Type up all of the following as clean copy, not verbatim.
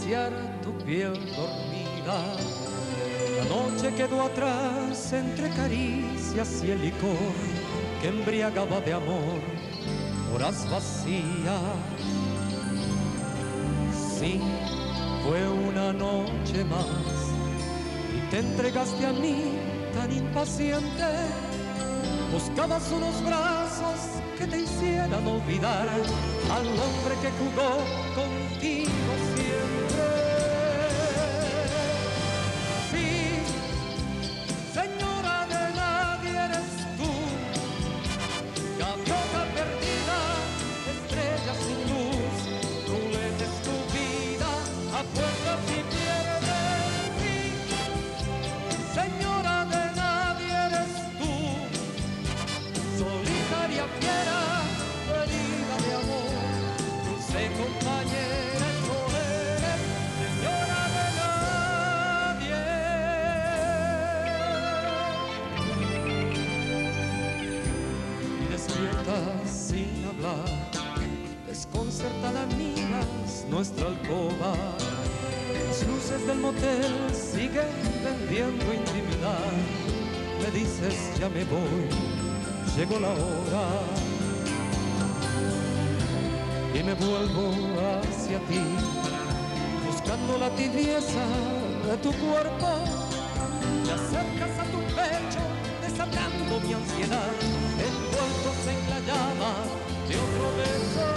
acariciar tu piel dormida. La noche quedó atrás entre caricias y el licor que embriagaba de amor horas vacías. Sí, fue una noche más y te entregaste a mí tan impaciente. Buscabas unos brazos que te hicieran olvidar al hombre que jugó contigo siempre. Sí, señora de nadie eres tú, gaviota perdida, estrella sin luz, ruleta es tu vida, apuestas y pierdes. Sí, señora de nadie eres tú, solitaria fiera, herida de amor, dulce compañera, eso eres, señora de nadie. Y despiertas sin hablar, desconcertada miras nuestra alcoba. Las luces del motel siguen vendiendo intimidad. Me dices ya me voy, llegó la hora, y me vuelvo hacia ti, buscando la tibieza de tu cuerpo. Te acercas a tu pecho, desatando mi ansiedad, envueltos en la llama de otro beso.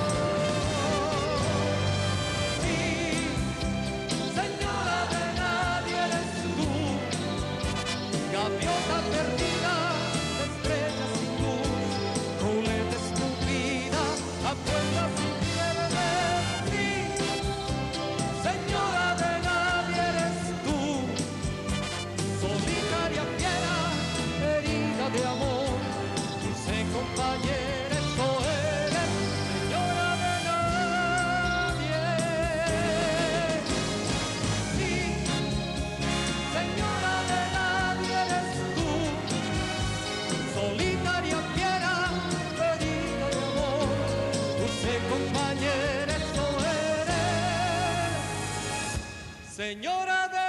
Sí, señora de nadie eres tú, gaviota perdida, estrella sin luz, ruleta es tu vida, apuestas y pierdes. Sí, señora de nadie eres tú, solitaria fiera, herida de amor, dulce compañera, eso eres, señora de nadie. Sí, señora de nadie eres tú, solitaria fiera, herida de amor, dulce compañera, eso eres, señora de